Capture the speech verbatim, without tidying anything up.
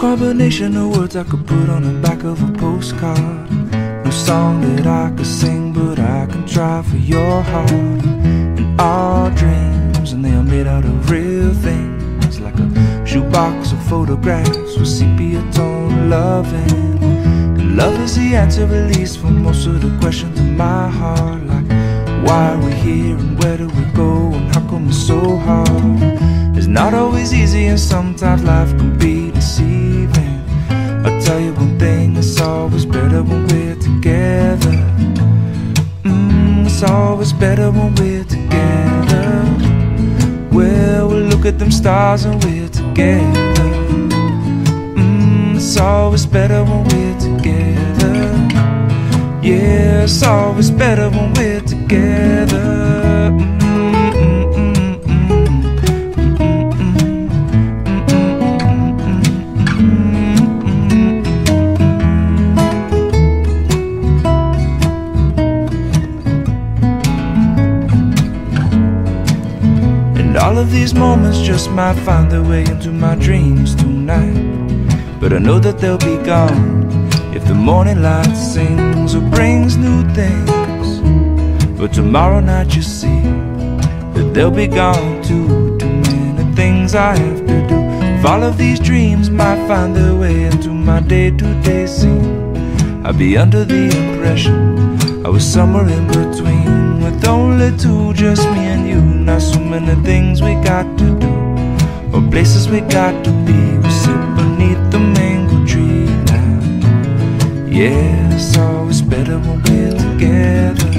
combination of words I could put on the back of a postcard. No song that I could sing, but I can try for your heart. And our dreams, and they are made out of real things, like a shoebox of photographs with sepia tone loving. And love is the answer, at least for most of the questions in my heart, like why are we here and where do we go and how come it's so hard. It's not always easy and sometimes life can be deceiving. I'll tell you one thing, it's always better when we're together. mm, It's always better when we're together. Well, we'll look at them stars and we're together. mm, It's always better when we're together. Yeah, it's always better when we're together. All of these moments just might find their way into my dreams tonight, but I know that they'll be gone if the morning light sings or brings new things. But tomorrow night you see that they'll be gone too. Too many things I have to do. If all of these dreams might find their way into my day-to-day scene, I'd be under the impression I was somewhere in between, with only two, just me and you. Not so many things we got to do, or places we got to be. We sit beneath the mango tree now. Yeah, it's always better when we're together.